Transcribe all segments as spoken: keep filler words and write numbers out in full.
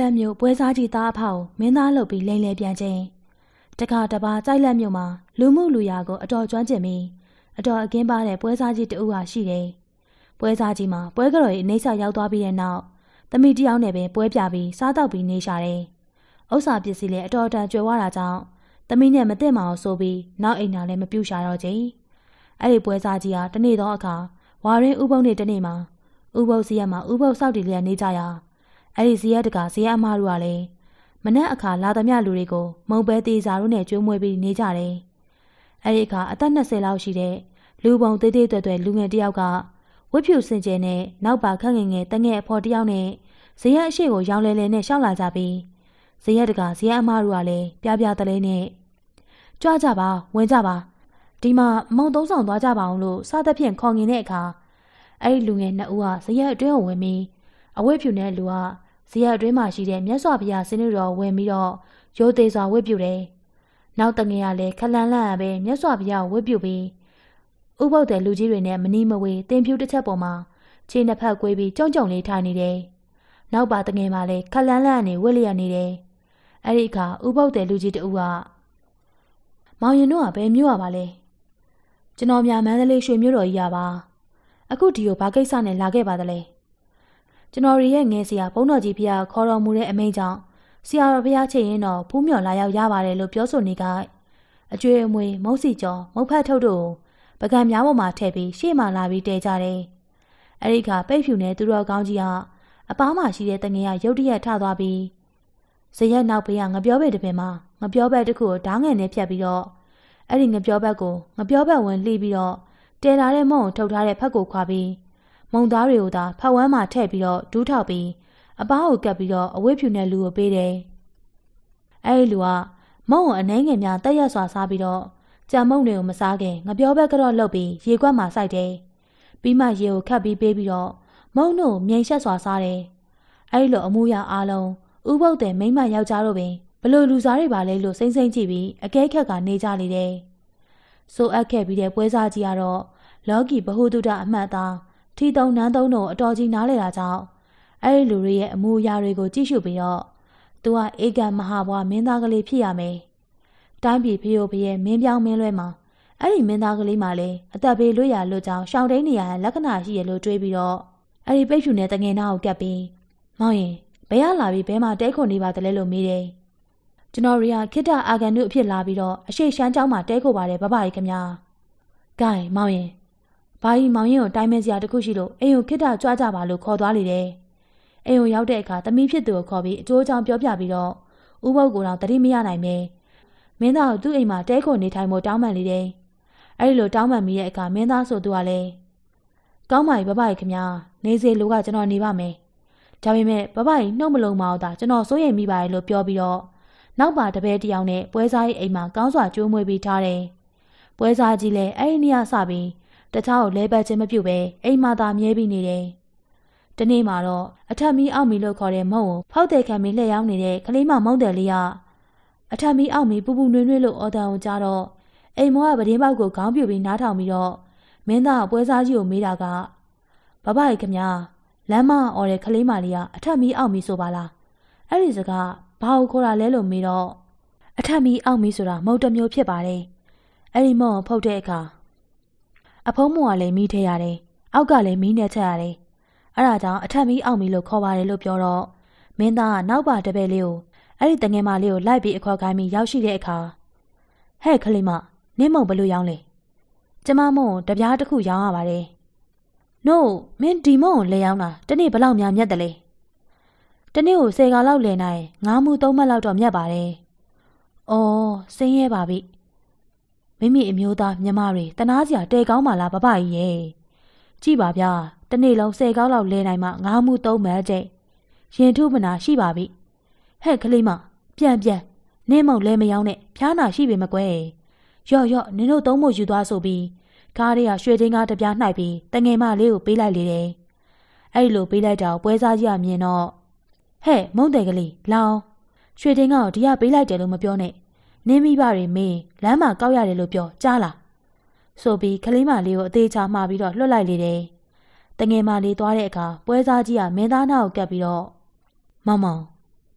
လက်မျိုးပွဲစားကြီးသားအဖောက်မင်းသားလုပ်ပြီးလိမ့်လေပြန်ချင်းတခါတပါကြိုက်လက်မျိုးမှာလူမှုလူရာကိုအတော်ကျွမ်းကျင်ပြီးအတော်အကင်းပါတဲ့ပွဲစားကြီးတဦးဟာရှိတယ်။ပွဲစားကြီးမှာပွဲကတော်ရဲ့အိဆာရောက်သွားပြီးတဲ့နောက်သမီးတယောက်နဲ့ပဲပွဲပြပြီးစားတော့ပြီးနေရှာတယ်။ဥစ္စာပစ္စည်းလည်းအတော်တန်ကျွယ်ဝတာကြောင့်သမီးနဲ့မသိမအောင်ဆိုပြီးနောက်အိမ်နာလည်းမပြူရှာတော့ချင်။အဲ့ဒီပွဲစားကြီးဟာတနေ့တော့အခါဝါရင်းဥပုံနဲ့တနေ့မှာဥပုပ်စီရက်မှာဥပုပ်စောက်တီလျက်နေကြရအဲ့ဒီဇီရက်တကဇီရက်အမတို့ကလည်းမနက်အခါလာသမျှလူတွေကိုမုံပဲသေးစာတို့နဲ့ကျွေးမွေးပြီးနေကြတယ်။အဲ့ဒီအခါအသက်နှစ်ဆယ်လောက်ရှိတဲ့လူပုံသေးသေးတွေ့တွေ့လူငယ်တယောက်ကဝတ်ဖြူစင်ကြယ်နဲ့နောက်ပါခန့်ငယ်ငယ်တငယ်အဖော်တယောက်နဲ့ဇီရက်အရှိကိုရောင်းလဲလဲနဲ့ရှောက်လာကြပြီးဇီရက်တကဇီရက်အမတို့ကလည်းပြပြတလဲနဲ့ကြွကြပါဝင်ကြပါဒီမှာမုံသုံးဆောင်သွားကြပါအောင်လို့စသဖြင့်ခေါ်ငင်တဲ့အခါအဲ့ဒီလူငယ်နှစ်ဦးကဇီရက်အတွင်းကိုဝင်ပြီးအဝတ်ဖြူနဲ့လူကဇီရက်အတွင်းမှာရှိတဲ့မြတ်စွာဘုရားစနစ်တော်ဝင်ပြီးတော့ရိုသေစွာဝတ်ပြုတယ်။နောက်တငယ်ကလည်းခလန်လန့်ရပဲမြတ်စွာဘုရားဝတ်ပြုပြီးဥပုပ်တဲ့လူကြီးတွေနဲ့မနီးမဝေးတင်ဖြူတစ်ချက်ပေါ်မှာခြေနှစ်ဖက်ကွေးပြီးကြုံကြုံလေးထိုင်နေတယ်။နောက်ပါတငယ်မှလည်းခလန်လန့်နေဝတ်လျက်နေတယ်။အဲ့ဒီအခါဥပုပ်တဲ့လူကြီးတဦးကမောင်ရင်တို့ကဘယ်မျိုးရပါလဲ။ကျွန်တော်များမန္တလေးရွှေမြို့တော်ကြီးရပါ။အခုဒီကိုဘာကိစ္စနဲ့လာခဲ့ပါသလဲ။ကျွန်တော်ရဲ့ငယ်ဆရာဘုန်းတော်ကြီးဖျားခေါ်တော်မူတဲ့အမိန့်ကြောင့်ဆရာတော်ဖျားချစ်ရင်တော့ဖူးမြော်လာရောက်ရပါတယ်လို့ပြောဆိုနေကအကျွေးအမွေမုတ်စီကျော်မုတ်ဖတ်ထုတ်တို့ပကံများပေါ်မှာထည့်ပြီးရှေ့မှာလာပြီးတဲကြတယ်။အဲဒီခါပိတ်ဖြူနဲ့သူတော်ကောင်းကြီးဟာအပားမှာရှိတဲ့တငယ်ကရုတ်တရက်ထသွားပြီးဇရက်နောက်ဘေးကငပြောဘက်တစ်ပင်မှာငပြောဘက်တစ်ခုကိုဓားငယ်နဲ့ဖြတ်ပြီးတော့အဲ့ဒီငပြောဘက်ကိုငပြောဘက်ဝင်လှီးပြီးတော့တဲလာတဲ့မုံကိုထုတ်ထားတဲ့ဖက်ကိုခွာပြီးမုံသားတွေကိုသာဖက်ဝမ်းမှာထည့်ပြီးတော့ဒူးထောက်ပြီးအပားကိုကပ်ပြီးတော့အဝတ်ဖြူနဲ့လူကိုပေးတယ်။အဲဒီလူကမုံကိုအနှဲငယ်များတက်ရက်စွာစားပြီးတော့ကြံမုံတွေကိုမစားခင်ငပြောဘက်ကတော့လှုပ်ပြီးရေကွက်မှာစိုက်တယ်။ပြီးမှရေကိုခတ်ပြီးပေးပြီးတော့မုံတို့မြိန်ရှက်စွာစားတယ်။အဲဒီလိုအမှုရအားလုံးဥပုပ်တဲ့မိမယောက်ျားတို့ပင်ဘလို့လူစားတွေပါလဲလို့စိမ့်စိမ့်ကြည့်ပြီးအကဲခက်ကနေကြလေတယ်။ဆိုအပ်ခဲ့ပြီးတဲ့ပွဲစားကြီးကတော့လောကီဘဟုတုတအမှတ်သားထီတုံနန်းသုံးတို့အတော်ကြီးနားလေတာကြောင့်အဲဒီလူတွေရဲ့အမှုအရာတွေကိုကြည့်ရှုပြီးတော့သူကဧကမဟာဘွားမင်းသားကလေးဖြစ်ရမယ်။တိုင်းပြည်ဖျို့ဖျဲမင်းပြောင်းမင်းလွဲမှာအဲ့ဒီမင်းသားကလေးမှလည်းအသက်ဘေးလွတ်ရလွတ်ကြောင်းရှောင်းတိန်နေရလက္ခဏာရှိရလို့တွေးပြီးတော့အဲ့ဒီပိတ်ဖြူနဲ့တငယ်နာကိုကပ်ပြီးမောင်ရင်ဘယ်ရလာပြီးဘဲမှာတဲခုန်နေပါတလဲလို့မေးတယ်။ကျွန်တော်ရီယာခိတ္တအာဂန်တို့အဖြစ်လာပြီးတော့အရှိရှမ်းကျောင်းမှာတဲခုပါတယ်ဘဘကြီးခင်ဗျာ။ဂိုင်မောင်ရင်ဘာကြီးမောင်ရင်ကိုတိုင်းမဲစရာတခုရှိလို့အိမ်ကိုခိတ္တကြွားကြပါလို့ခေါ်သွားလေတယ်။အိမ်ကိုရောက်တဲ့အခါသမီးဖြစ်သူကိုခေါ်ပြီးအကျိုးအကြောင်းပြောပြပြီးတော့ဥပုပ်ကိုတော့တတိမရနိုင်ပဲမင်းသားကိုသူ့အိမ်မှာတဲခုန်နေထိုင်ဖို့တောင်းပန်လေတယ်။အဲဒီလိုတောင်းပန်မိတဲ့အခါမင်းသားဆိုသူကလည်းကောင်းပါပြီဘဘကြီးခင်ဗျာနေစေလူကကျွန်တော်နေပါမယ်။ဒါပေမဲ့ဘဘကြီးနှုတ်မလုံးမအောင်သာကျွန်တော်စိုးရိမ်မိပါတယ်လို့ပြောပြီးတော့နောက်ပါတပည့်တယောက်နဲ့ပွဲစားကြီးအိမ်မှာကောင်းစွာကြိုးမွေးပြီးထားတယ်။ပွဲစားကြီးလည်းအဲ့ဒီနေရာစပြီးတခြားကိုလဲပတ်ခြင်းမပြုတ်ပဲအိမ်မှာသာမြဲပြီးနေတယ်။ဒီနေ့မှာတော့အထက်မီးအောက်မီးလို့ခေါ်တဲ့မုံကိုဖောက်တဲ့ခံပြီးလှည့်ရောက်နေတဲ့ကလေးမမုံတယ်လေးကအထက်မီးအောက်မီးပူပူနွေးနွေးလို့အော်တန်ကိုကြားတော့အိမ်မောကပတင်းပေါက်ကိုခေါင်းပြူပြီးနားထောင်ပြီးတော့မင်းသားပွဲစားကြီးကိုမေးတာကဘဘကြီးခင်ဗျာလမ်းမအော်တဲ့ကလေးမလေးကအထက်မီးအောက်မီးဆိုပါလားအဲ့ဒီစကားဘာကိုခေါ်တာလဲလို့မေးတော့အထက်မီးအောက်မီးဆိုတာမုတ်တစ်မျိုးဖြစ်ပါတယ်အဲ့ဒီမုံကိုဖုတ်တဲ့အခါအဖုံးမုံကလည်းမီးထဲရတယ်အောက်ကလည်းမီးနဲ့ချက်ရတယ်အဲ့ဒါကြောင့်အထက်မီးအောက်မီးလို့ခေါ်ပါတယ်လို့ပြောတော့မင်းသားကနောက်ပါတပည့်လေးကိုအဲ့ဒီတငယ်မလေးကိုလိုက်ပြီးအခေါ်ခိုင်းပြီးရောက်ရှိတဲ့အခါဟဲ့ကလေးမနင်းမုံဘလို့ရောင်းလဲကျမမုံကိုတပြားတစ်ခုရောင်းရပါတယ်နို့မင်းဒီမုံကိုလဲရောင်းတာတနေ့ဘလောက်များမြတ်တယ်လဲတနေ့ကိုဆယ်ကာလောက်လဲနိုင်ငါးမှုသုံးမှတ်လောက်တော့မြတ်ပါတယ်အော်စင်းရဲပါပြီမိမိအမျိုးသားမြမတွေတနာစရာတဲကောင်းပါလားဘဘကြီးရဲ့ကြည့်ပါဗျာတနေ့လုံးဆယ်ကောက်လောက်လဲနိုင်မှငါးမှုသုံးမှတ်တဲ့ရင်ထုမနာရှိပါပြီဟဲ့ကလေးမပြန်ပြန်နင်းမုံလဲမရောနဲ့ဖျားနာရှိပေမကွယ်ရော့ရော့နင်တို့သုံးဖို့ယူသွားဆိုပြီးကားတွေကရွှေတင်းကားတပြားနှိုက်ပြီးတငယ်မလေးကိုပေးလိုက်လေတယ်အဲ့ဒီလိုပေးလိုက်တော့ပွဲစားကြီးကမြင်တော့ဟဲ့မုံတယ်ကလေးလောင်ရွှေတင်းကားကိုဒီကပေးလိုက်တယ်လို့မပြောနဲ့နင်းမိဘတွေမေးလမ်းမှာကောက်ရတယ်လို့ပြောကြားလားဆိုပြီးကလေးမလေးကိုအသေးချာမှာပြီးတော့လွှတ်လိုက်လေတယ်တငယ်မလေးသွားတဲ့အခါပွဲစားကြီးကမင်းသားနာကိုကပ်ပြီးတော့မောင်မောင်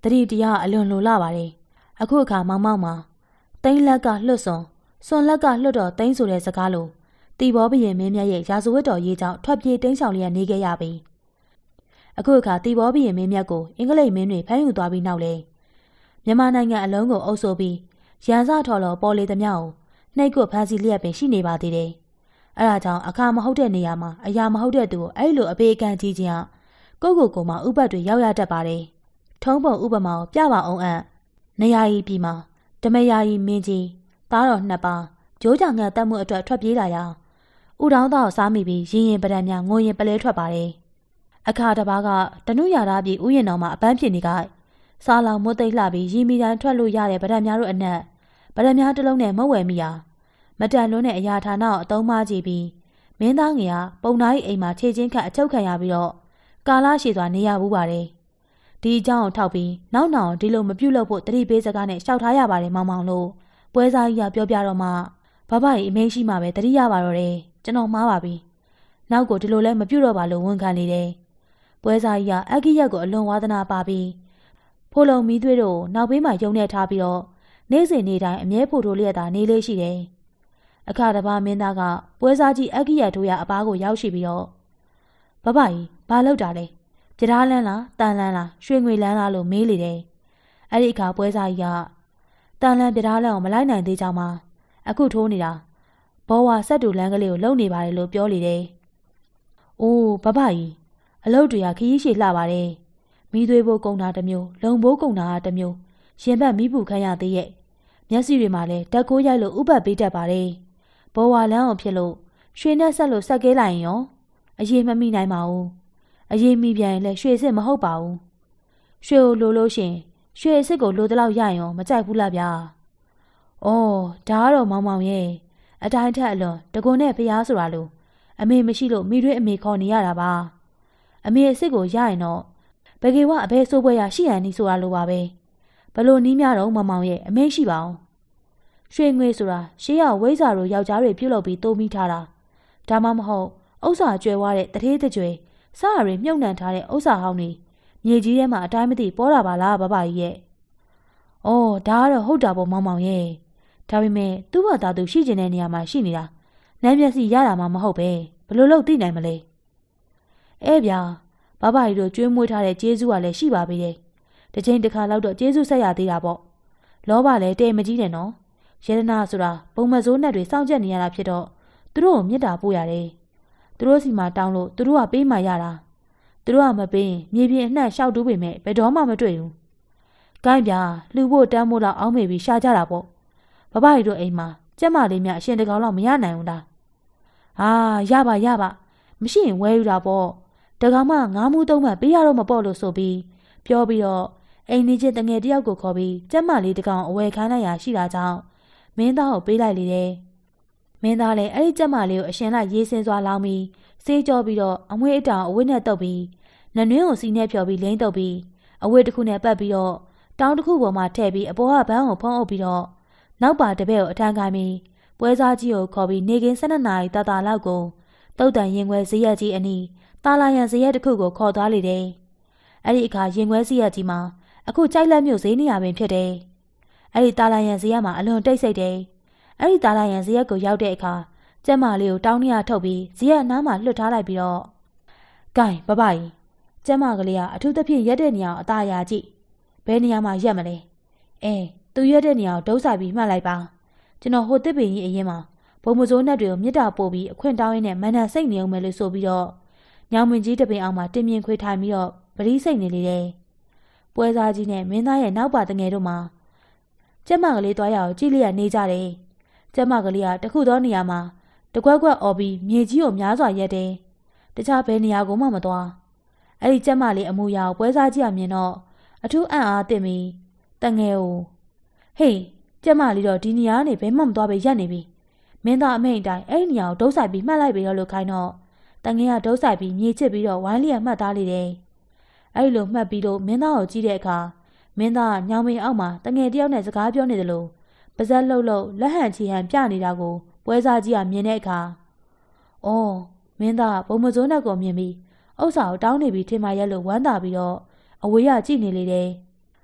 တတိတရားအလွန်လိုလာပါတယ်အခုအခါမောင်မောင်မှာတိန်လက်ကလွတ်စွန်စွန်လက်ကလွတ်တော်တိန်ဆိုတဲ့စကားလိုတီဘောဘရင်မင်းမြတ်ရဲ့ရာဇဝတ်တော်ရေးကြောင့်ထွက်ပြေးတိန်ဆောင်လျက်နေခဲ့ရပြီအခုအခါတီဘောဘရင်မင်းမြတ်ကိုအင်္ဂလိပ်မင်းတွေဖမ်းယူသွားပြီးနောက်လေမြန်မာနိုင်ငံအလုံးကိုအုပ်ဆိုးပြီးရန်စထော်လော်ပေါ်လေသမျှကိုနှိတ်ကွဖမ်းဆီးလျက်ပင်ရှိနေပါသေးတယ်အဲဒါကြောင့်အခါမဟုတ်တဲ့နေရာမှာအရာမဟုတ်တဲ့သူကိုအဲ့လိုအပေကံကြီးခြင်းကိုကိုကိုမှဥပတ်တွေရောက်ရတတ်ပါတယ်ထုံးပုံဥပမာကိုပြပါအောင်အံ့နေရာကြီးပြည်မှာဓမယာကြီးမင်းကြီးသားတော်နှစ်ပါးဂျိုးကြောင်ငတ်တတ်မှုအတွက်ထွက်ပြေးလာရာဥတောင်းသားကိုစားမိပြီးရင်ရင်ပဒံများငိုရင်ပလဲထွက်ပါတယ်အခါတစ်ပါးကတနုရာသားပြည်ဥယျာဉ်တော်မှာအပန်းဖြစ်နေကစားလောင်မွတ်သိပ်လှပြီးရီမီတိုင်းထွက်လို့ရတဲ့ပဒံများတို့အနက်ပဒံများတစ်လုံးနဲ့မဝယ်မိရာမတန်လွန်းတဲ့အရာဌာနကိုအသုံးမကြည့်ပြီးမင်းသားငယ်ကပုံနာ၏အိမ်မှာခြေချင်းခတ်အချုပ်ခံရပြီးတော့ကာလရှည်စွာနေရဘူးပါတယ်ဒီအကြောင်းကိုထောက်ပြီးနောက်နောက်ဒီလိုမပြုတ်လို့ဖို့တတိပေးစကားနဲ့ရှောက်ထားရပါတယ်မောင်မောင်လို့ပွဲစားကြီးကပြောပြတော့မှဘဘကြီးအမေရှိမှပဲတတိရပါတော့တယ်ကျွန်တော်မှားပါပြီနောက်ကိုဒီလိုလဲမပြုတ်တော့ပါလို့ဝန်ခံနေတယ်ပွဲစားကြီးကအဂိရက်ကိုအလွန်ဝါသနာပါပြီးဖိုးလုံးမီးသွေးတို့နောက်ဘေးမှာယုံနေထားပြီးတော့နေ့စဉ်နေ့တိုင်းအမြဲဖို့ထိုးလျက်သာနေလေးရှိတယ်အခါတစ်ပါးမင်းသားကပွဲစားကြီးအဂိရက်တို့ရအပားကိုရောက်ရှိပြီးတော့ဘဘကြီးဘာလုပ်တာလဲပြဓာလန်းလားတန်လန်းလားရွှေငွေလန်းလားလို့မေးလေတယ်အဲ့ဒီအခါပွဲစားကြီးကတန်လန်းပြဓာလန်းကိုမလိုက်နိုင်သေးကြောင်းမှာအခုထိုးနေတာဘောဝါဆက်တူလန်းကလေးကိုလုံနေပါတယ်လို့ပြောလေတယ်အိုးဘဘကြီးအလုပ်တွေကခရီးရှည်လှပါတယ်မီးသွေးဘိုးကုံတာတစ်မျိုးလုံဘိုးကုံတာတစ်မျိုးရင်ဘတ်မီးပူခမ်းရသေးရဲ့မျက်စိတွေမှာလည်းတက်ကိုးရိုက်လို့ဥပတ်ပေးတတ်ပါတယ်ဘောဝါလန်းအောင်ဖြစ်လို့ရွှေနဲ့ဆက်လို့ဆက်ကဲလိုက်ရင်ရောအရေးမမိနိုင်ပါဘူးအရေးမိပြန်ရင်လည်းရွှေစစ်မဟုတ်ပါဘူးရွှေကိုလိုလို့ရှင်ရွှေစစ်ကိုလိုတလောက်ရရင်ရောမကြိုက်ဘူးလားဗျာအော်ဒါကတော့မောင်မောင်ရဲ့အတိုင်းထက်အလွန်တကွန်နဲ့ဖျားဆိုတာလို့အမေမရှိလို့မိတွေးအမေခေါ်နေရတာပါအမေအစ်စ်ကိုရရင်တော့ဘဂေဝအဘဲစိုးပွဲရရှိရန်နီးဆိုတာလိုပါပဲဘလို့နီးများတော့မောင်မောင်ရဲ့အမေရှိပါအောင်ရွှေငွေဆိုတာရှေးရဝိဇ္ဇာတို့ယောက်ျားတွေပြုတ်လုပ်ပြီးတိုးမိထားတာဒါမှမဟုတ်ဥစ္စာကျွဲဝါတဲ့တထေးတကြွယ်စားရည်မြုပ်နှံထားတဲ့ဥစ္စာဟောင်းတွေမြေကြီးထဲမှာအတိုင်းမသိပေါ်တာပါလားဘဘကြီးရဲ့။အော်ဒါကတော့ဟုတ်တာပေါ့မောင်မောင်ရဲ့။ဒါပေမဲ့သူ့ဘာသာသူရှိကျင်တဲ့နေရာမှာရှိနေတာ။နမ်းမျက်စိရတာမှမဟုတ်ပဲဘလို့လို့သိနိုင်မလဲ။အဲဗျာဘဘကြီးတို့ကျွေးမွေးထားတဲ့ကျေးဇူးကလည်းရှိပါသေးတယ်။တစ်ချိန်တစ်ခါလောက်တော့ကျေးဇူးဆက်ရသေးတာပေါ့။လောဘလည်းတဲမကြီးတယ်နော်။ယေဒနာဆိုတာပုံမစိုးနဲ့တွေစောင့်ကြက်နေရတာဖြစ်တော့သူတို့ကိုမေတ္တာပို့ရတယ်။သူတို့စီမှာတောင်းလို့သူတို့ကပေးမှရတာ။သူတို့ကမပေးရင်မြေပြင်အနှံ့ရှောက်တူးပေမဲ့ဘယ်တော့မှမတွေ့ဘူး။ကိုင်းပြလှူဖို့တန်းဖို့တော့အောင်းမေပြီးရှာကြတာပေါ့။ဘဘကြီးတို့အိမ်မှာကျက်မလေးများအရှင်တကောင်လောက်မရနိုင်ဘူးလား။ဟာရပါရပါမရှိရင်ဝဲယူတာပေါ့။တကောင်မှငါးမူးသုံးမှပေးရတော့မပေါ့လို့ဆိုပြီးပြောပြီးတော့အိမ်နေချင်းတငယ်တယောက်ကိုခေါ်ပြီးကျက်မလေးတကောင်အဝယ်ခိုင်းလိုက်ရရှိတာကြောင့်မင်းသားကိုပေးလိုက်လေတယ်။မင်းသားလည်းအဲ့ဒီကျက်မလေးကိုအရှင်လိုက်ရေးစင်းစွာလောင်းပြီးစေးကြောပြီးတော့အမွှေးအတောင်အဝတ်နဲ့တုပ်ပြီးနနွင်းကိုစီနဲ့ဖြော်ပြီးလိမ့်တုပ်ပြီးအဝတ်တစ်ခုနဲ့ပတ်ပြီးတော့တောင်းတစ်ခုပေါ်မှာထည့်ပြီးအပေါ်ကဘန်းကိုဖုံးအုပ်ပြီးတော့နောက်ပါတပည့်ကိုအထမ်းခိုင်းပြီးပွဲစားကြီးကိုခေါ်ပြီးနေကင်း၁၂နာရီတာတာလောက်ကိုတုတ်တန်ရင်ခွဲဇရက်ကြီးအနီးတာလာရန်ဇရက်တစ်ခုကိုခေါ်သွားလေတယ်။အဲ့ဒီအခါရင်ခွဲဇရက်ကြီးမှာအခုကြိုက်လက်မြို့ဈေးနေရာပင်ဖြစ်တယ်။အဲ့ဒီတာလာရန်ဇရက်မှာအလွန်တိတ်ဆိတ်တယ်။အဲ့ဒီတာလာရန်ဇရက်ကိုရောက်တဲ့အခါကျက်မလေးကိုတောင်းနေရထုတ်ပြီးဇရက်နားမှာလွတ်ထားလိုက်ပြီးတော့ဂိုင်းဘဘကြီးကျက်မကလေးကအထူးသဖြင့်ရက်တဲ့နေရာကိုအသာရကြည့်ဘယ်နေရာမှာရက်မလဲအဲသူရက်တဲ့နေရာကိုဒုစိုက်ပြီးမှတ်လိုက်ပါကျွန်တော်ဟိုတစ်ပင်ကြီးအရင်မှာဘုံမစိုးနဲ့တွေကိုမြစ်တာပို့ပြီးအခွင့်တောင်းရင်းနဲ့မန္တန်စိတ်နေအောင်မယ်လို့ဆိုပြီးတော့ညောင်မင်းကြီးတပင်အောင်မှာတင်မြင်ခွေထိုင်ပြီးတော့ပရိစိတ်နေလေတယ်ပွဲစားကြီးနဲ့မင်းသားရဲ့နောက်ပါတငယ်တို့မှာကျက်မကလေးသွားရအောင်ကြည့်လျက်နေကြတယ်ကျက်မကလေးကတခုသောနေရာမှာတကွက်ကွက်អော်ပြီးမြေကြီးကိုများစွာရက်တယ်တခြားဘယ်နေရာကိုမှမသွားအဲ့ဒီကျက်မလေးအမူအရာကိုပွဲစားကြီးကမြင်တော့အထူးအံ့အားသင့်ပြီးတငယ်ကိုဟေးကျက်မလေးတော့ဒီနေရာကနေဘယ်မှမသွားပဲရက်နေပြီမင်းသားအမိန့်အတိုင်းအဲ့ဒီနေရာကိုဒုစိုက်ပြီးမှတ်လိုက်ပြီးတော့လို့ခိုင်းတော့တငယ်ကဒုစိုက်ပြီးမြေချစ်ပြီးတော့ဝိုင်းလျက်မှတ်သားလေတယ်အဲ့ဒီလိုမှတ်ပြီးတော့မင်းသားကိုကြည့်တဲ့အခါမင်းသားညောင်မင်းအောက်မှာတငယ်တယောက်နဲ့စကားပြောနေတယ်လို့ပါဇက်လှုပ်လှုပ်လက်ဟန်ချီဟန်ပြနေတာကိုပွဲစားကြီးကမြင်တဲ့အခါအော်မင်းသားဘုံမစိုးနဲ့ကိုမြင်ပြီးဥစ္စာကိုတောင်းနေပြီးထင်မှရက်လို့ဝမ်းသာပြီးတော့အဝေးရကြည့်နေလေတယ်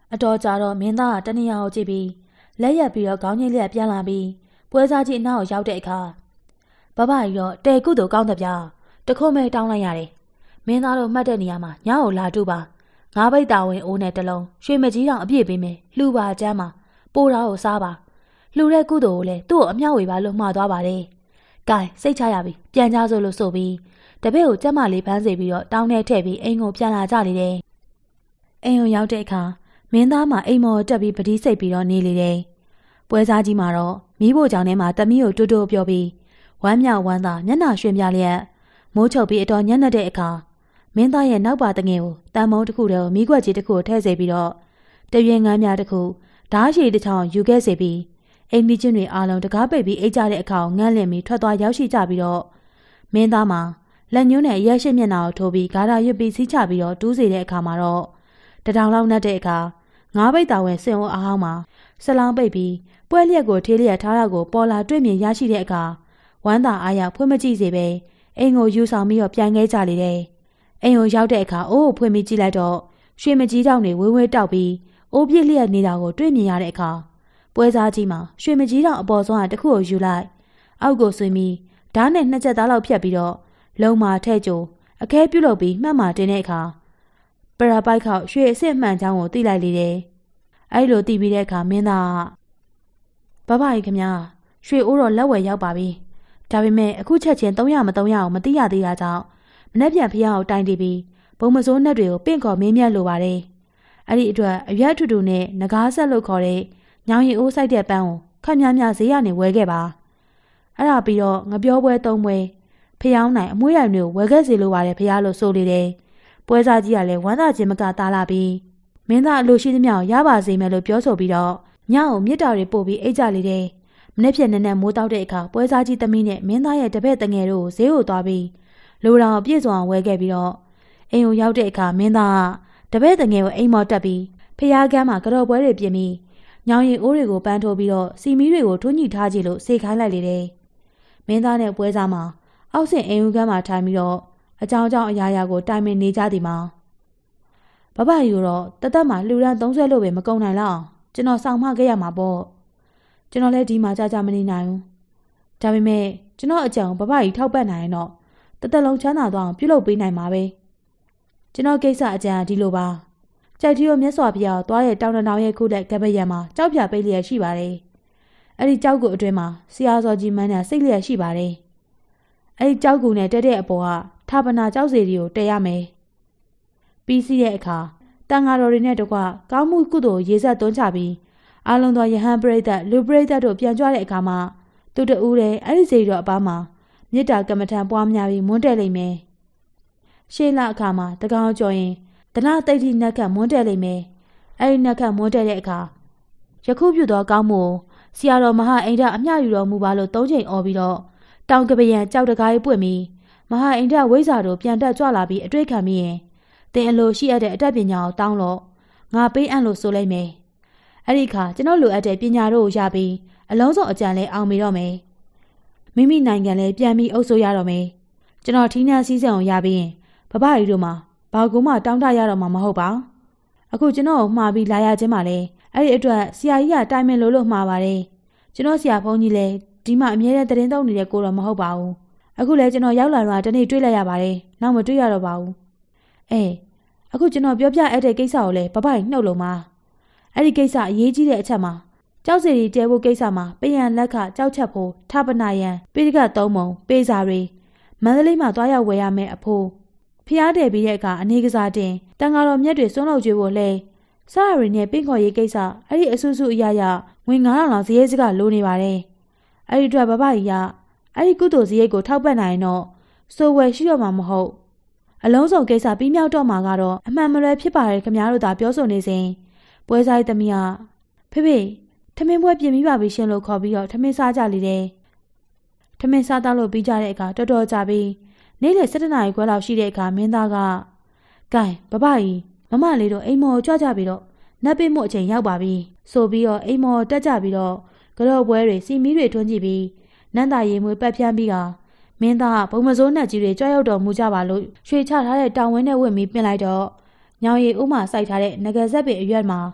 အတော်ကြာတော့မင်းသားကတနေရာကိုကြည့်ပြီးလက်ရက်ပြီးတော့ခေါင်းကြီးလျက်ပြန်လာပြီးပွဲစားကြီးအနောက်ကိုရောက်တဲ့အခါဘဘကြီးတော့တဲကုသိုလ်ကောင်းတဲ့ဗျာတခုံးမဲတောင်းလိုက်ရတယ်မင်းသားတို့မှတ်တဲ့နေရာမှာညကိုလာတူပါငါးပိတ်တာဝင်အိုးနဲ့တလုံးရွှေမကြီးတောင်အပြည့်ပေးမယ်လှူပါကျမ်းမှာပိုးတော်ကိုစားပါလှူတဲ့ကုသိုလ်ကိုလည်းသူ့ကိုအမြောက်ဝေပါလို့မှားသွားပါတယ်။ကဲစိတ်ချရပြီပြန်ကြစို့လို့ဆိုပြီးတပည့်ကိုကျမလေးဖမ်းစေပြီးတော့တောင်းထဲထည့်ပြီးအိမ်ကိုပြန်လာကြလေတယ်။အိမ်ကိုရောက်တဲ့အခါမင်းသားမှအိမ်မော်တက်ပြီးပတိစိတ်ပြီးတော့နေလေတယ်။ပွဲစားကြီးမှာတော့မိဖို့ကြောင့်ထဲမှာတမီးကိုတူတူပြောပြီးဝမ်းမြောက်ဝမ်းသာမျက်နှာရွှင်ပြလျက်မိုးချုပ်ပြီးအတော်ညံ့တဲ့အခါမင်းသားရဲ့နောက်ပါတငယ်ကိုတန်မုံတစ်ခုတည်းကိုမိခွက်ကြီးတစ်ခုထည့်စေပြီးတော့တရွင်ငန်းများတစ်ခုဓားရှည်တစ်ချောင်းယူခဲ့စေပြီးအိမ်ဒီချင်းတွေအားလုံးတကားပိတ်ပြီးအိတ်ကြတဲ့အခါငန်းလင့်ပြီးထွက်သွားရောက်ရှိကြပြီးတော့မင်းသားမှာလက်ညှိုးနဲ့ရက်ရှိမျက်နှာကိုထိုးပြီးဂါရာရွတ်ပြီးစီးချပြီးတော့တူးစေတဲ့အခါမှာတော့တထောင်လောက်နဲ့တဲ့အခါငါးပိတ်တာဝင်စင်အိုးအားမှာဆလောင်းပိတ်ပြီးပွဲလျက်ကိုထေးလျက်ထားတာကိုပေါ်လာတွေ့မြင်ရရှိတဲ့အခါဝမ်းသာအားရဖွင့်မကြည့်စေပဲအိမ်ကိုယူဆောင်ပြီးတော့ပြန်ခဲ့ကြလေတယ်အိမ်ကိုရောက်တဲ့အခါအိုးကိုဖွင့်ပြီးကြည့်လိုက်တော့ရွှေမကြီးတောင်တွေဝဲဝဲတောက်ပြီးအိုးပြစ်လျက်နေတာကိုတွေ့မြင်ရတဲ့အခါပွဲစားကြီးမှာရွှေမကြီးတောင်အပေါ်ဆုံးကတစ်ခုကိုယူလိုက်အောက်ကိုဆွေးပြီးဓာတ်နဲ့နှစ်ချက်သားလောက်ဖြတ်ပြီးတော့လုံမာထဲ့ကြိုအခဲပြုတ်လုပ်ပြီးမှတ်မာတင်တဲ့အခါပရာပိုက်ခေါရွှေအစ်စ်မှန်ချောင်းကိုသိလိုက်လေတယ်အဲ့လိုသိပြီးတဲ့အခါမင်းသားဘဘကြီးခင်ဗျာရွှေအိုးတော့လက်ဝယ်ရောက်ပါပြီဒါပေမဲ့အခုချက်ချင်းသုံးရမသုံးရအောင်မသိရသေးတာကြောင့်မနှက်ပြန်ဖျားကိုတိုင်တီးပြီးဘုံမစိုးနှက်တွေကိုပင့်ခေါ်မင်းမြတ်လိုပါတယ်အဲ့ဒီအတွက်အရွက်ထူထူနဲ့ငကားဆက်လို့ခေါ်တဲ့ညောင်ရီအိုးဆိုင်တဲ့ပန်းကိုခက်များများဈေးရနေဝဲခဲ့ပါအဲ့ဒါပြီးတော့ငပြောပွဲသုံးပွဲဖျောင်းနိုင်အမွှေးရိုင်တွေကိုဝဲခဲ့စီလိုပါတယ်ဖျားလို့ဆိုလေတယ်ပွဲစားကြီးကလည်းဝမ်းသာခြင်းမကတားလာပြီးမင်းသားအလိုရှိသမျှကိုရပါစေမယ်လို့ပြောဆိုပြီးတော့ညကိုမြစ်တာတွေပို့ပြီးအိတ်ကြလေတယ်မနေ့ဖြစ်နေနဲ့မိုးတောက်တဲ့အခါပွဲစားကြီးသမီးနဲ့မင်းသားရဲ့တပည့်တငယ်တို့ကိုဈေးကိုသွားပြီးလူတော်အပြည့်စုံအောင်ဝဲခဲ့ပြီးတော့အိမ်ကိုရောက်တဲ့အခါမင်းသားကတပည့်တငယ်ကိုအိမ်မော်တက်ပြီးဖျားကမ်းမှာကြော်ပွဲတွေပြင်ပြီးညောင်ရီအိုးတွေကိုပန်းထိုးပြီးတော့စီမီတွေကိုထွန်းညှိထားကြလို့စေခိုင်းလိုက်လေတယ်မင်းသားနဲ့ပွဲစားမှာအောက်ဆင်အိမ်ဦးကမ်းမှာထိုင်ပြီးတော့အကြောင်းအကြောင်းအရာရာကိုတိုင်ပင်နေကြသည်မှာဘဘယူတော့တသက်မှာလှူဒန်းသုံးဆွဲလို့ပဲမကုန်နိုင်လောက်ကျွန်တော်ဆောင်မခဲ့ရမှာပေါ့ကျွန်တော်လည်းဒီမှာကြာကြာမနေနိုင်ဘူးဒါပေမဲ့ကျွန်တော်အကြံဘဘကြီးထောက်ပတ်နိုင်ရင်တော့တသက်လုံးချမ်းသာသွားအောင်ပြုလုပ်ပေးနိုင်မှာပဲကျွန်တော်ကိစ္စအကြံဒီလိုပါကြိုက်တီကိုမျက်စွာပြအောင်သွားတဲ့တောင်တနောင်ရဲ့ခုလက်ကပရံမှာကြောက်ဖြာပိတ်လျက်ရှိပါတယ်အဲ့ဒီကြောက်ကူအတွင်းမှာဆရာစော်ကြီးမန်းညာစိတ်လျက်ရှိပါတယ်အဲ့ဒီကြောက်ကူနဲ့တက်တဲ့အပေါ်ကထာပနာကြောက်စီတွေကိုတည်ရမယ်ပြီးစီးတဲ့အခါတန်ဃာတော်တွေနဲ့တကွကောင်းမှုကုသိုလ်ရေဆက်သွန်းချပြီးအာလုံတော်ယဟန်ပရိသတ်လူပရိသတ်တို့ပြန်ကြွတဲ့အခါမှာသူတဦးတဲ့အဲ့ဒီစီတော်အပားမှာမေတ္တာကမ္မထံပွားများပြီးမွန်းတက်လိမ့်မယ်ရှေးလအခါမှာတကောင်ကြော်ရင်ဒနာတိတ်တိနက်ခတ်မွန်းတက်လိမ့်မယ်အဲ့ဒီနက်ခတ်မွန်းတက်တဲ့အခါယခုပြုသောကောင်းမှုဆရာတော်မဟာအိန္ဒအမျှယူတော်မူပါလို့သုံးချိန်អော်ပြီးတော့တောင်ကပယံကြောက်တကားကြီးပွင့်ပြီးမဟာအိန္ဒဝိဇ္ဇာတို့ပြန်တက်ကြွလာပြီးအတွေ့ခံပြီးရင်တင်အလိုရှိအပ်တဲ့အတတ်ပညာကိုတောင်းလို့ငါပေးအပ်လို့ဆိုလိုက်မယ်အဲ့ဒီအခါကျွန်တော်လိုအပ်တဲ့ပညာတို့ကိုရပြီးအလုံးစုံအကြံလဲအောင်မိတော့မယ်မိမိနိုင်ငံလဲပြန်ပြီးအုပ်စိုးရတော့မယ်ကျွန်တော်ထီးနှံစည်းစိမ်အောင်ရပြီးရင်ဘဘကြီးတို့မှာဘာကူမှတောင်းတရတော့မှာမဟုတ်ပါအခုကျွန်တော်ကိုမှားပြီးလာရခြင်းပါလေအဲ့ဒီအတွက်ဆရာကြီးကတိုင်ပင်လို့လို့မှားပါတယ်ကျွန်တော်ဆရာဘုန်းကြီးလဲဒီမှာအမြဲတမ်းသတင်းသုံးနေတဲ့ကိုတော့မဟုတ်ပါဘူးအခုလဲကျွန်တော်ရောက်လာတော့တနေ့တွေ့လိုက်ရပါတယ်နောက်မတွေ့ရတော့ပါဘူးအေးအခုကျွန်တော်ပြောပြအဲ့တဲ့ကိစ္စကိုလဲဘဘကြီးနှုတ်လုံးပါအဲ့ဒီကိစ္စအရေးကြီးတဲ့အချက်မှာကြောက်စီရီတဲဖို့ကိစ္စမှာပယံလက်ခကြောက်ချက်ဖို့ထပနာယံပိဋကသုံးပုံပေးစာတွေမန္တလေးမှာတွားရောက်ဝယ်ရမယ်အဖိုးဖျားတယ်ပြီးတဲ့အခါအနေကစားတင်တန်ဃာတော်မြတ်တွေစွန့်လို့ကျွေးဖို့လဲစရရီနဲ့ပင့်ခေါ်ရေးကိစ္စအဲ့ဒီအဆူဆူအရာရာငွေငါးထောင်လောက်ဈေးစကလိုနေပါတယ်အဲ့ဒီအတွက်ဘဘကြီးကအဲ့ဒီကုသိုလ်စရိတ်ကိုထောက်ပံ့နိုင်တော့စိုးဝယ်ရှိတော့မှာမဟုတ်အလုံးစုံကိစ္စပြီးမြောက်တော့မှာကတော့အမှန်မလွဲဖြစ်ပါတယ်ခင်ဗျားတို့သာပြောဆိုနေစဉ်ပွဲစားသမီးကဖေဖေထမင်းပွဲပြင်ပြီးပါပြီရှင်လို့ခေါ်ပြီးတော့ထမင်းစားကြလေတယ်ထမင်းစားတော့လို့ပြီးကြတဲ့အခါတော်တော်ကြာပြီးနေ့လယ်၁၇နာရီခွဲလောက်ရှိတဲ့အခါမင်းသားကကဲဘဘကြီးမမလေးတို့အိမ်မော်ကြွကြပြီးတော့နတ်ပိမှုအချိန်ရောက်ပါပြီဆိုပြီးတော့အိမ်မော်တက်ကြပြီးတော့ကြော့ပွဲတွေစီမီတွေထွန်းကြည့်ပြီးနန်းသာရီမွေးပတ်ပြန်းပြီးကမင်းသားဘုံမစိုးနှက်ကြီးတွေကြွရောက်တော်မူကြပါလို့ရွှေချထားတဲ့တောင်ဝင်းနဲ့ဝင့်ပြီးပြင်လိုက်တော့ညောင်ရီဥမာစိုက်ထားတဲ့ငကယ်ဆက်ပင်အရွက်မှာ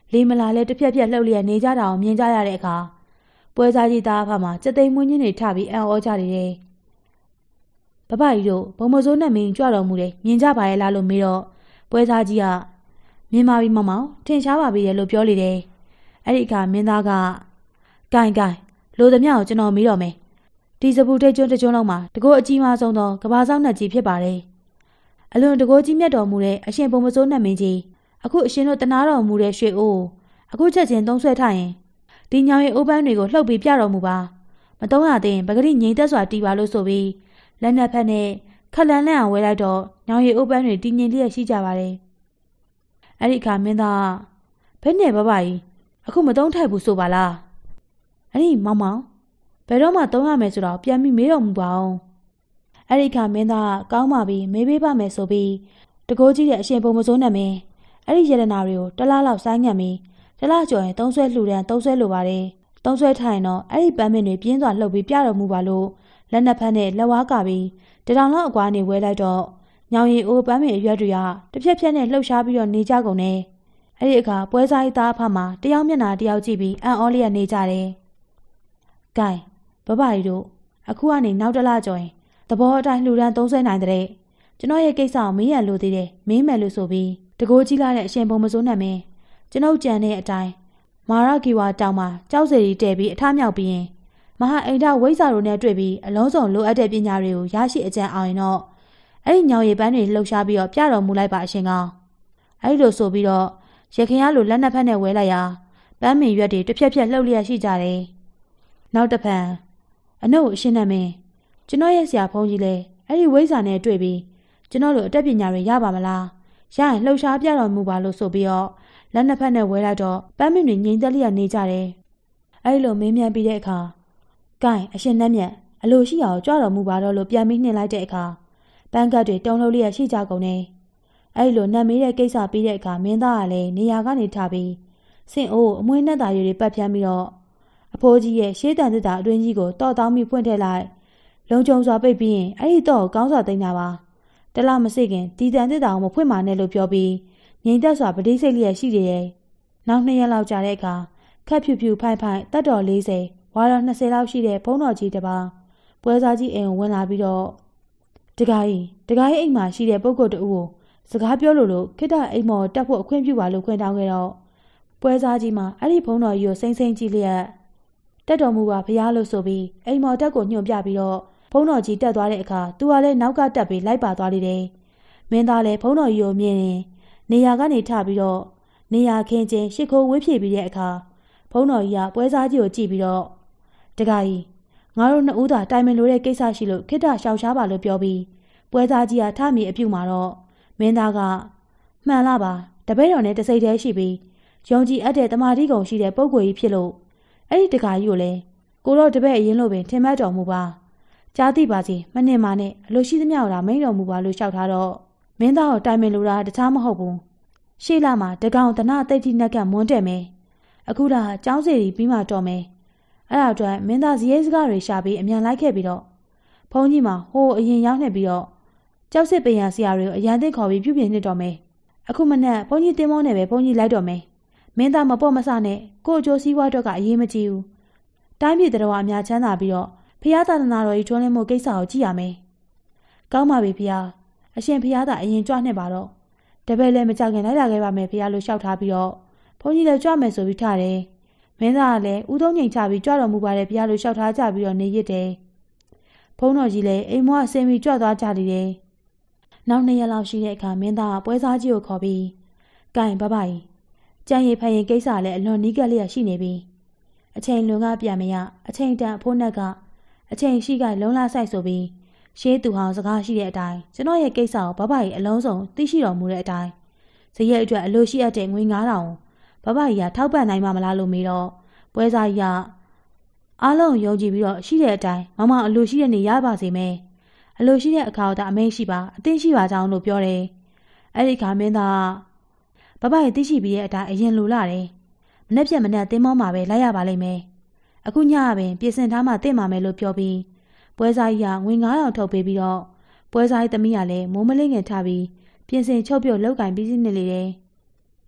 လေးမလာလဲတစ်ဖြက်ဖြက်လှုပ်လျက်နေကြတာကိုမြင်ကြရတဲ့အခါပွဲစားကြီးသားအဖမှာစက်သိမ်းမွင်းချင်းတွေထပြီးအံ့ဩကြတယ်။ဘဘကြီးတို့ဘုံမစိုးနဲ့မင်းကြွတော်မူတယ်မြင်ကြပါရဲ့လားလို့မေးတော့ပွဲစားကြီးကမြင်ပါပြီမောင်မောင်ထင်ရှားပါပြီလို့ပြောလေတယ်။အဲ့ဒီအခါမင်းသားကဂိုင်ဂိုင်လိုသမျှကိုကျွန်တော်မေးတော့မယ်။ဒီစပူထိတ်ကျွန်းတကျွန်းလုံးမှာတကောအကြီးမားဆုံးသောကဘာဆောင်နှက်ကြီးဖြစ်ပါတယ်။အလွန်တကောကြီးမြတ်တော်မူတဲ့အရှင်ဘုံမစိုးနဲ့မင်းကြီးအခုအရှင်တို့တနာတော်မူတဲ့ရွှေအိုးအခုချက်ချင်းသုံးဆွဲထားရင်ဒီညောင်ရည်အိုးပန်းတွေကိုလှုပ်ပြီးပြတော်မူပါမတုံးရသေးရင်ပဂတိငြိမ်သက်စွာတီးပါလို့ဆိုပြီးလက်နက်ဖက်နဲ့ခက်လန်းလန်းအောင်ဝဲလိုက်တော့ညောင်ရည်အိုးပန်းတွေတည်ငြိမ်လျက်ရှိကြပါတယ်အဲ့ဒီအခါမင်းသားဘယ်နဲ့ဘဘကြီးအခုမတုံးထိုက်ဘူးဆိုပါလားအဲ့ဒီမောင်မောင်ဘယ်တော့မှတုံးရမယ်ဆိုတော့ပြန်ပြီးမေးတော်မူပါအောင်အဲ့ဒီအခါမင်းသားကောင်းပါပြီမေးပေးပါမယ်ဆိုပြီးတကိုးကြီးတဲ့အရှင်ဘုံမစိုးနဲ့မင်းအဲ့ဒီရတနာတွေကိုတလားလောက်ဆိုင်းငံ့ပြီးတလားကျော်ရင်သုံးဆွဲလှူဒန်းသုံးဆွဲလိုပါတယ်သုံးဆွဲထိုင်တော့အဲ့ဒီပန်းမင်းတွေပြင်းစွာလှုပ်ပြီးပြတော်မူပါလို့လက်နှစ်ဖက်နဲ့လက်ဝါးကပြီးတထောင်လောက်အကွာနေဝဲလိုက်တော့ညောင်ရည်အိုးပန်းမင်းအရွက်တွေကတစ်ဖြက်ဖြက်နဲ့လှုပ်ရှားပြီးတော့နေကြကုန်တယ်အဲ့ဒီအခါပွဲစားကြီးသားအဖမှာတယောက်မျက်နှာတယောက်ကြည့်ပြီးအံ့ဩလျက်နေကြတယ်။ဂိုင်ဘဘကြီးတို့အခုကနေနောက်တလားကျော်ရင်သဘောအတိုင်းလှူဒန်းသုံးဆွဲနိုင်တဲ့ကျွန်တော်ရဲ့ကိစ္စကိုမင်းရလို့သေးတယ်မင်းမယ်လို့ဆိုပြီးတကိုးကြီးလာတဲ့အရှင်ဘုံမစိုးနဲ့မင်းကျွန်ုပ်ကြံတဲ့အတိုင်းမာရဂီဝါတောင်မှာကြောက်စရီတဲပြီးအထမြောက်ပြီးရင်မဟာအိန္ဒဝိဇ္ဇာတို့နဲ့တွေ့ပြီးအလုံးစုံလိုအပ်တဲ့ပညာတွေကိုရရှိအကြံအောင်ရင်တော့အဲ့ဒီညောင်ရည်ပန်းတွေလှုပ်ရှားပြီးတော့ပြတော်မူလိုက်ပါအရှင်ကောင်အဲ့လိုဆိုပြီးတော့ရခင်ရလိုလက်နှစ်ဖက်နဲ့ဝဲလိုက်ရာပန်းမင်ရွက်တွေတစ်ဖြက်ဖြက်လှုပ်လျက်ရှိကြတယ်နောက်တစ်ဖန်အနှုတ်အရှင်နဲ့မင်းကျွန်တော်ရဲ့ဆရာဖုန်းကြီးလဲအဲ့ဒီဝိဇ္ဇာနဲ့တွေ့ပြီးကျွန်တော်တို့အတတ်ပညာတွေရပါမလားရရင်လှုပ်ရှားပြတော်မူပါလို့ဆိုပြီးတော့လက်နှစ်ဖက်နဲ့ဝဲလိုက်တော့ပန်းမင်းတွေငြိမ်သက်လျက်နေကြတယ်အဲ့လိုမင်းမြန်ပြီးတဲ့အခါဂိုင်အရှင်နှက်မြတ်အလိုရှိအောင်ကြွတော်မူပါတော့လို့ပြန်ပြီးနှင်လိုက်တဲ့အခါပန်းကတ်တွေတုံလှုပ်လျက်ရှိကြကုန်တယ်အဲ့လိုနတ်မေးတဲ့ကိစ္စပြီးတဲ့အခါမင်းသားကလည်းနေရာကနေထပြီးစင်အိုးအမွှေးနဲ့သားရည်တွေပတ်ဖြန်းပြီးတော့အဖိုးကြီးရဲ့ရှေးတန်သစ်တာအတွင်းကြီးကိုတော့တောင်းပြီးဖွင့်ထည့်လိုက်လုံခြုံစွာပိတ်ပြီးရင်အဲ့ဒီတော့ကောင်းစွာသိမ်းတာပါတလားမစိခင်ဒီတန်သစ်တာကိုမဖွင့်ပါနဲ့လို့ပြောပြီးငြိမ်သက်စွာပဋိစိတ်လျက်ရှိနေတယ်နောက်နှစ်ရက်လောက်ကြာတဲ့အခါခက်ဖြူဖြူဖိုင်ဖိုင်တက်တော်လေးဆယ်ဝါတော်နှစ်ဆယ်လောက်ရှိတဲ့ဘုန်းတော်ကြီးတစ်ပါးပွဲစားကြီးအိမ်ကိုဝင်လာပြီးတော့တခါကြီးတခါကြီးအိမ်မှာရှိတဲ့ပုဂ္ဂိုလ်တူကိုစကားပြောလို့လို့ခိတ္တအိမ်မော်တက်ဖို့အခွင့်ပြုပါလို့ခွင့်တောင်းခဲ့တော့ပွဲစားကြီးမှာအဲ့ဒီဘုန်းတော်ကြီးကိုစိမ့်စိမ့်ကြည့်လျက်တက်တော်မူပါဖရားလို့ဆိုပြီးအိမ်မော်တက်ကိုညွှန်ပြပြီးတော့ဘုန်းတော်ကြီးတက်သွားတဲ့အခါသူကလည်းနောက်ကတက်ပြီးလိုက်ပါသွားလိမ့်တယ်မင်းသားလည်းဘုန်းတော်ကြီးကိုမြင်ရင်နေရာကနေထပြီးတော့နေရာခင်းချင်းရှ िख ိုးဝေးဖြည့်ပြီးတဲ့အခါဘုန်းတော်ကြီးကပွဲစားကြီးကိုကြည့်ပြီးတော့တခါကြီးငါတို့နှစ်ဦးသာတိုင်ပင်လိုတဲ့ကိစ္စရှိလို့ခိတ္တရှောက်ရှားပါလို့ပြောပြီးပွဲစားကြီးကထမီအပြုတ်မှာတော့မင်းသားကမှန်လားပါတပည့်တော်နဲ့တစိတ်တည်းရှိပြီးယုံကြည်အပ်တဲ့တမာတိကုံရှိတဲ့ပုဂ္ဂိုလ်ကြီးဖြစ်လို့အဲ့ဒီတခါကြီးကိုလည်းကိုတော့တပည့်အရင်လို့ပင်ထင်မှတ်တော်မူပါကြားသိပါစီမနှင်ပါနဲ့အလိုရှိသမျှကိုဒါမိန်တော်မူပါလို့လျှောက်ထားတော့မင်းသားကိုတိုင်ပင်လိုတာတခြားမဟုတ်ဘူးရှေ့လာမှာတကောင်တနာတိတ်တိနက်ကမွန်းတက်မယ်အခုဒါကျောင်းစီပြီးမှတော်မယ်အဲ့ဒါအတွက်မင်းသားဇီးရဲစကားတွေရှာပြီးအမြန်လိုက်ခဲ့ပြီးတော့ဘုန်းကြီးမှာဟိုအရင်ရောက်နေပြီးတော့ကျောက်စစ်ပင်ရဆရာတွေကိုအရန်သိခေါ်ပြီးပြုပြင်နေတော့မယ်အခုမနဲ့ဘုန်းကြီးတင်းမောနဲ့ပဲဘုန်းကြီးလိုက်တော့မယ်မင်းသားမပေါ့မဆနဲ့ကိုအကျိုးစည်းဝါးတော့ကအရေးမကြီးဘူးတိုင်းပြည်တော်အများချမ်းသာပြီးတော့ဖျားသာသနာတော်ကြီးထွန်းလင်းမှုကိစ္စကိုကြည့်ရမယ်ကောင်းပါပြီဖျားအရှင်ဖျားသာအရင်ကြွနှင့်ပါတော့တပည့်လည်းမကြခင်လိုက်လာခဲ့ပါမယ်ဖျားလို့လျှောက်ထားပြီးတော့ဘုန်းကြီးလည်းကြွမယ်ဆိုပြီးထားတယ်မင်းသားကလည်းဦးသုံးငိန်ချပြီးကြွတော်မူပါတယ်ဖျားလို့လျှောက်ထားကြပြီးတော့နေရစ်တယ်ဘုန်းတော်ကြီးလည်းအိမ်မွားဆင်းပြီးကြွသွားကြလိမ့်တယ်နောက်နှစ်ရက်လောက်ရှိတဲ့အခါမင်းသားကပွဲစားကြီးကိုခေါ်ပြီးကင်ဘဘကြီးကြံရည်ဖရင်ကိစ္စလည်းအလွန်နီးကပ်လျက်ရှိနေပြီအချိန်လွန်ကပြန်မရအချိန်တန်အဖိုးနှက်ကအချိန်ရှိကလုံးလာဆိုင်ဆိုပြီးရှေးသူဟောင်းစကားရှိတဲ့အတိုင်းကျွန်တော်ရဲ့ကိစ္စကိုဘဘကြီးအလုံးစုံသိရှိတော်မူတဲ့အတိုင်းဇရက်အတွက်အလိုရှိအပ်တဲ့ငွေငါးထောင်ဘဘကြီးကထောက်ပံ့နိုင်မှာမလားလို့မေးတော့ပွဲစားကြီးကအားလုံးယုံကြည်ပြီးတော့ရှိတဲ့အတိုင်းမမအလိုရှိတဲ့နေရပါစေမယ်အလိုရှိတဲ့အခါတော့အမိန့်ရှိပါအသိရှိပါကြောင်းလို့ပြောတယ်အဲ့ဒီခါမင်းသားဘဘကြီးသိရှိပြီးတဲ့အတိုင်းအရင်လိုလာတယ်မနေ့ပြက်မနေ့တင်းမောမှာပဲလိုက်ရပါလိမ့်မယ်အခုညပင်ပြင်ဆင်ထားမှတင့်ပါမယ်လို့ပြောပြီးပွဲစားကြီးကငွေငါးထောင်ထုတ်ပေးပြီးတော့ပွဲစားကြီးသမီးကလည်းမိုးမလင်းငင်ထပြီးပြင်ဆင်ချုပ်ပြုတ်လောက်ကင်ပြီးစီးနေလေတယ်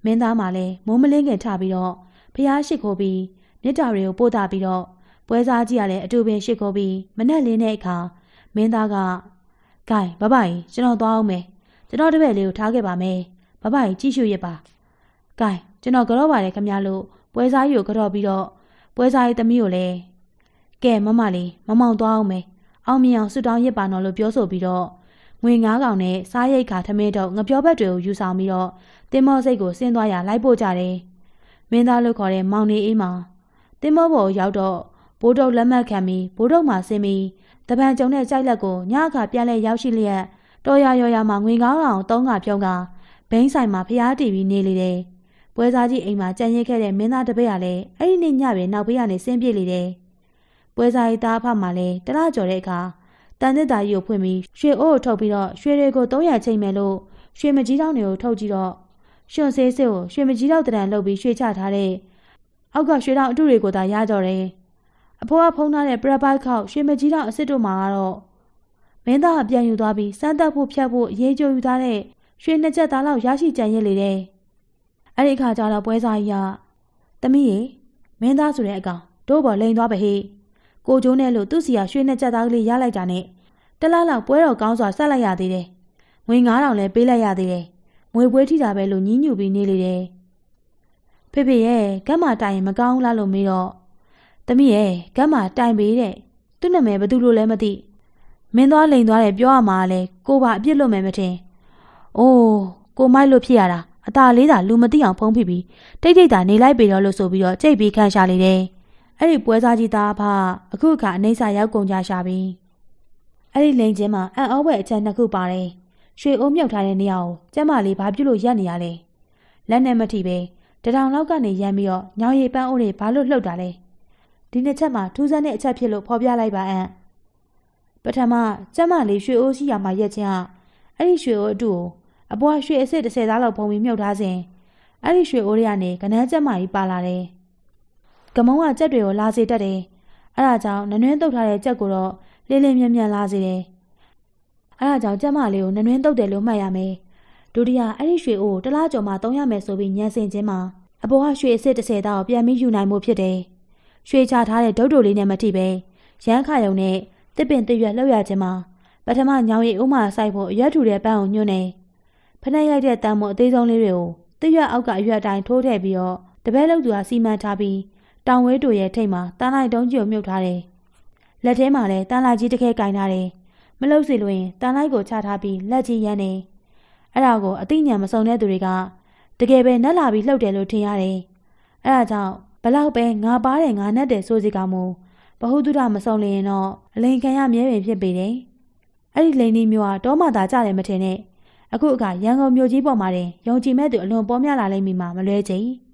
မင်းသားမှလည်းမိုးမလင်းခင်ထပြီးတော့ဖျားရှိခိုးပြီးမြစ်တာတွေကိုပို့တာပြီးတော့ပွဲစားကြီးကလည်းအတူပင်ရှိခိုးပြီးမနဲ့လင်းတဲ့အခါမင်းသားကဂိုင်ဘဘကြီးကျွန်တော်သွားအောင်မယ်ကျွန်တော်တပည့်လေးကိုထားခဲ့ပါမယ်ဘဘကြီးကြည့်ရှုရပါဂိုင်ကျွန်တော်ကြော့ပါတယ်ခင်ဗျားလို့ပွဲစားကြီးကိုကြော့ပြီးတော့ပွဲစားကြီးသမီးကိုလည်းကဲမမလေးမမောင်သွားအောင်မယ်အောင်မြင်အောင်ဆွတောင်းရစ်ပါနော်လို့ပြောဆိုပြီးတော့ငွေငါးကောင်နဲ့စားရိတ်ခါထမင်းတော့ငပြောဘက်တွေကိုယူဆောင်ပြီးတော့တင်မောစိတ်ကိုဆင်းသွားရလိုက်ပို့ကြတယ်မင်းသားလို့ခေါ်တဲ့မောင်နေအေးမှာတင်မောဘော်ရောက်တော့ဘိုးတို့လက်မှတ်ခံပြီးဘိုးတို့မှဆင်းပြီးတပံကျုံတဲ့ကြိုက်လက်ကိုညအခါပြန်လဲရောက်ရှိလျက်တော်ရရော်ရမှာငွေငါးကောင်သုံးကပြုံးကဘိန်းဆိုင်မှာဖျားတီပြီးနေလေတယ်ပွဲစားကြီးအိမ်မှာကြံရစ်ခဲ့တဲ့မင်းသားတပည့်ကလည်းအဲ့ဒီနေ့ညပဲနောက်ဘေးကနေဆင်းပြေးလေတယ်ပွဲစားကြီးသားအဖမှလည်းတလားကြော်တဲ့အခါတန်တစ်သားကြီးကိုဖွင့်ပြီးရွှေအိုးကိုထုတ်ပြီးတော့ရွှေတွေကိုသုံးရချိန်မယ်လို့ရွှေမကြီးတောင်းတွေကိုထုတ်ကြည့်တော့ရှင်ဆေးစစ်ကိုရွှေမကြီးတောက်တရံလှုပ်ပြီးရွှေချထားတဲ့အောက်ကရွှေတောင်အတုတွေကိုသာရကြတယ်အဖိုးကဖုံးထားတဲ့ပရပိုက်ခောက်ရွှေမကြီးတောင်အစ်စ်တို့မှာကတော့မင်းသားကပြန်ယူသွားပြီးစမ်းသပ်ဖို့ဖြတ်ဖို့အရေးကြိုးယူထားတဲ့ရွှေနှစ်ချက်သားလောက်ရရှိကြံရစ်လေတယ်အဲ့ဒီအခါကျတော့ပွဲစားကြီးကသမီးရေမင်းသားဆိုတဲ့အကောင်တို့ဘော်လိန်သွားပဲဟေ့ကိုကျိုးနဲ့လို့သူ့စီကရွှေနှစ်ချက်သားကလေးရလိုက်တာနဲ့တလားလောက်ပွဲတော်ကောင်းစွာဆက်လိုက်ရသေးတယ်ငွေငါးတောင်လည်းပေးလိုက်ရသေးတယ်ငွေပွဲထိတာပဲလို့ညှဉ်းညူပြီးနေလေတယ်ဖေဖေရဲ့ကမ်းမာတိုင်ရင်မကောင်းလားလို့မေးတော့သမီးရဲ့ကမ်းမာတိုင်ပေးတဲ့သူ့နာမည်ဘယ်သူလို့လဲမသိမင်းသွားလိန်သွားတယ်ပြောရမှာလဲကိုပါအပြစ်လွတ်မယ်မထင်အိုးကိုမိုက်လို့ဖြစ်ရတာအตาလေးသာလူမသိအောင်ဖုံးဖိပြီးတိတ်တိတ်သာနေလိုက်ပေတော့လို့ဆိုပြီးတော့ကြိတ်ပြီးခန့်ရှာလေတယ်အဲ့ဒီပွဲစားကြီးသားအဖအခုအခါအနေစာရောက်ကုန်ကြရှာပြီအဲ့ဒီလိန်ချင်းမှာအံ့ဩဖွယ်အချက်နှစ်ခုပါတယ်ရွှေအိုးမြုပ်ထားတဲ့နေရာကိုကျမလေးဘာပြုလို့ရက်နေရလဲလက်နဲ့မထိပဲတထောင်လောက်ကနေရမ်းပြီးတော့ညောင်ရည်ပန်းအိုးတွေဘာလို့လှုပ်တာလဲဒီနှစ်ချက်မှာထူးဆန်းတဲ့အချက်ဖြစ်လို့ဖော်ပြလိုက်ပါအံ့ပထမကျမလေးရွှေအိုးရှိရမှာရက်ချင်းကအဲ့ဒီရွှေအိုးအတူကိုအပွားရွှေအစ်စ်တစ်ဆယ်သားလောက်ပုံပြီးမြုပ်ထားစဉ်အဲ့ဒီရွှေအိုးတွေကနေကနန်းကျမကြီးပါလာတယ်ကမုံကကြက်တွေကိုလာစေတတ်တယ်အဲ့ဒါကြောင့်နနွင်းတုတ်ထားတဲ့ကြက်ကိုတော့လေးလေးမြက်မြက်လာစေတယ်အဲ့ဒါကြောင့်ကျမလေးကိုနနွင်းတုတ်တယ်လို့မှတ်ရမယ်ဒုတိယအဲ့ဒီရွှေအိုးတလားကျော်မှသုံးရမယ်ဆိုပြီးညံစင်ခြင်းမှာအပေါ်ကရွှေအစ်စ်တစ်ဆယ်သားကိုပြန်ပြီးယူနိုင်မှုဖြစ်တယ်ရွှေချထားတဲ့ဒုတ်တို့လေးနဲ့မထိပဲရမ်းခါယုံနဲ့တစ်ပင်တစ်ရွက်လှုပ်ရခြင်းမှာပထမညောင်ရည်ဥမာဆိုင်ဖို့အရွက်ထူတဲ့ပန်းကိုညွှန်းနေဖနှက်ရိုက်တဲ့တန်မို့အသေးဆုံးလေးတွေကိုတစ်ရွက်အောက်ကအရွက်အတိုင်းထိုးထည့်ပြီးတော့တပည့်လောက်သူကစီမံထားပြီးတောင်ဝဲတူရဲ့ထိတ်မှာတန်းလိုက်တုံးကြီးကိုမြုပ်ထားတယ်လက်ထဲမှာလည်းတန်းလိုက်ကြီးတစ်ခဲကင်ထားတယ်မလှုပ်စီလို့ရင်တန်းလိုက်ကိုချထားပြီးလက်ကြီးရမ်းနေအဲ့ဒါကိုအသိဉာဏ်မစုံတဲ့သူတွေကတကယ်ပဲနက်လာပြီးလှုပ်တယ်လို့ထင်ရတယ်အဲ့ဒါကြောင့်ဘလောက်ပဲငါပါတယ်ငါနဲ့တယ်ဆိုစီကောင်မူဘဟုတုဒမစုံလရင်တော့အလိန်ခံရမြဲပင်ဖြစ်ပေတယ်အဲ့ဒီလိန်ဒီမျိုးကတောမှသာကြတယ်မထင်နဲ့အခုအခါရန်ကုန်မြို့ကြီးပေါ်မှာတင်ယုံကြည်မဲ့သူအလွန်ပေါ်များလာလိမ့်မည်မှာမလွဲချေ